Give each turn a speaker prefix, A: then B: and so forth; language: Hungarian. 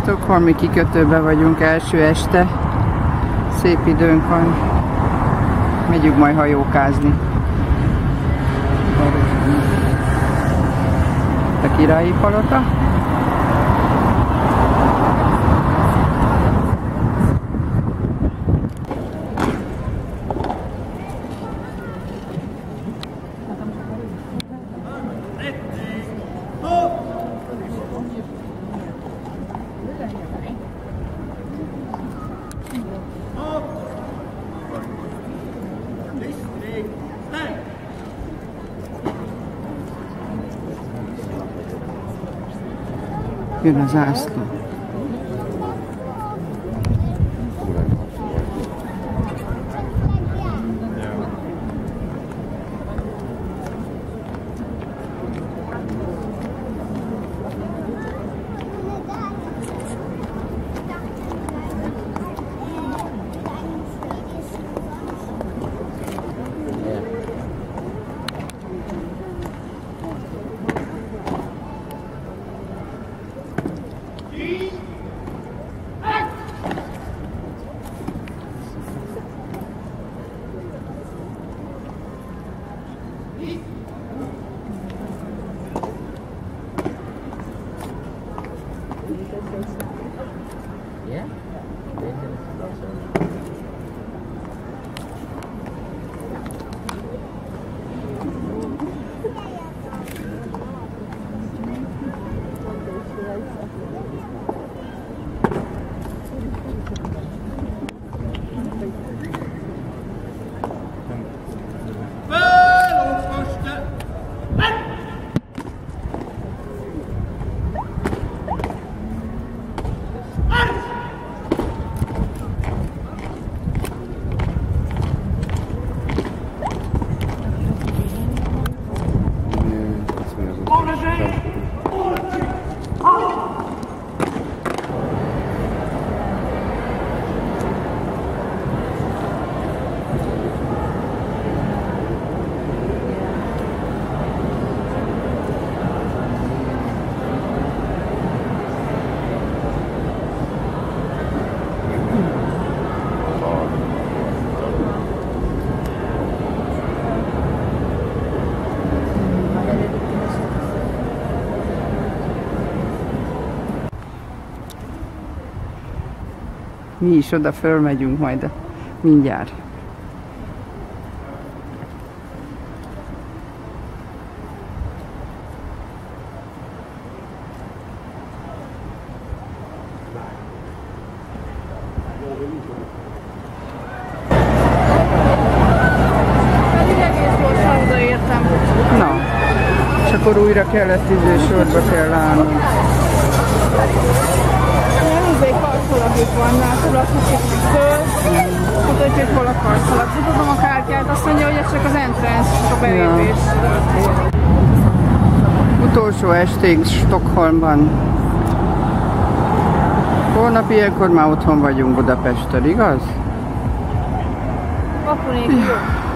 A: Stockholmi kikötőben vagyunk, első este. Szép időnk van. Megyünk majd hajókázni. A Királyi Palota. Jön a zászló. Mi is oda fölmegyünk majd mindjárt. Na, és akkor újra kellett sorba kell állnunk.
B: Karszalagjuk van, látod, föl, mutatja, hogy hol a karszalag. Tudom a kártyát, azt mondja, hogy ez csak az entrance, a belépés.
A: Utolsó esténk Stockholmban. Holnap ilyenkor már otthon vagyunk Budapesten, igaz?
B: Akkor jó.